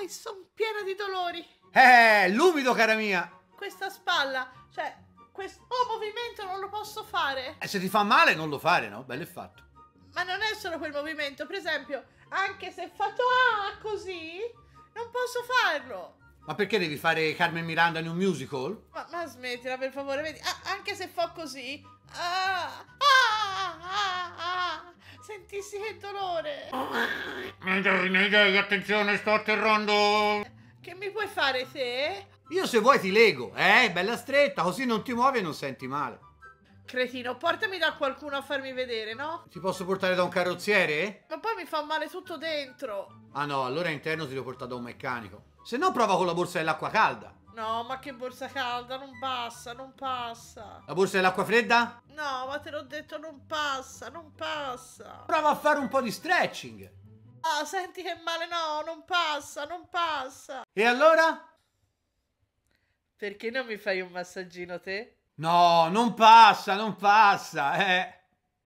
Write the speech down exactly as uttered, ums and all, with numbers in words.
Ai, sono piena di dolori. Eh, l'umido, cara mia. Questa spalla, cioè, questo movimento non lo posso fare. E se ti fa male non lo fare, no? Bello e fatto. Ma non è solo quel movimento, per esempio, anche se faccio ah così, non posso farlo. Ma perché devi fare Carmen Miranda in un musical? Ma, ma smettila, per favore, vedi, ah, anche se fa così, ah, ah, ah, ah, sentissi che dolore. Non dai, non dai, attenzione, sto atterrando. Che mi puoi fare te? Io se vuoi ti lego, eh? Bella stretta, così non ti muovi e non senti male. Cretino, portami da qualcuno a farmi vedere, no? Ti posso portare da un carrozziere? Ma poi mi fa male tutto dentro. Ah no, allora interno ti devo portare da un meccanico. Se no prova con la borsa dell'acqua calda. No, ma che borsa calda, non passa, non passa. La borsa dell'acqua fredda? No, ma te l'ho detto, non passa, non passa. Prova a fare un po' di stretching. Ah, senti che male, no, non passa, non passa. E allora? Perché non mi fai un massaggino te? No, non passa, non passa, eh.